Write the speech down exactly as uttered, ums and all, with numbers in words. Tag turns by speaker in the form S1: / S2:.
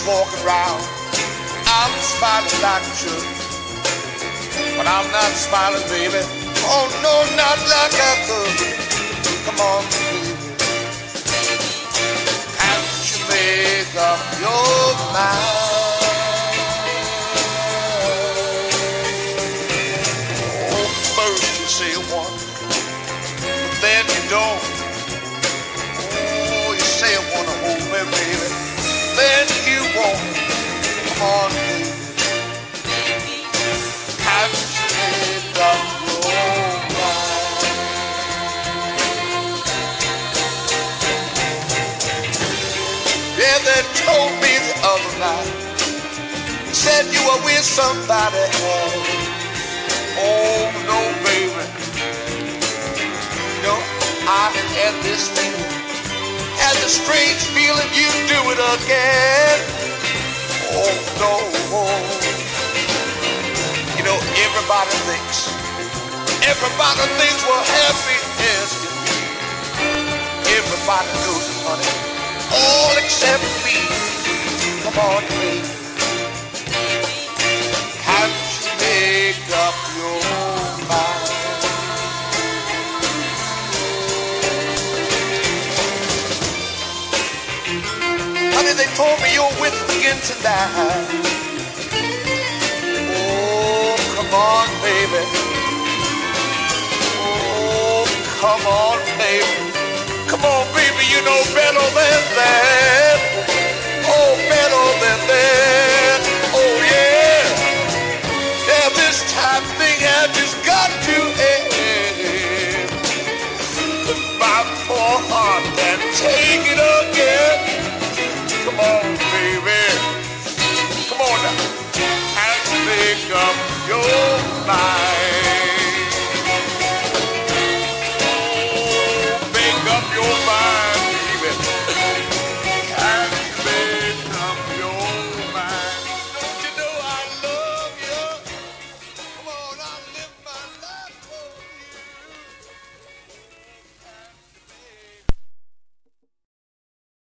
S1: walking around. I'm smiling like I should, but I'm not smiling, baby. Oh no, not like I could. Come on, baby. Can't you make up your mind? Oh, first you say one, but then you don't. Oh, you say you wanna hold me, baby, then you won't. Come on, baby. Can't you make up your mind? Yeah, they told me the other night, said you were with somebody else. Oh no, baby. No, I had this feeling, had the strange feeling you'd do it again. Oh no. You know, everybody thinks, everybody thinks we're happy as can be. Everybody knows it, honey, all except me. Come on, baby. Can't you make up your mind? Honey, they told me you're with me again tonight. Oh, come on, baby. Oh, come on, baby. Come on.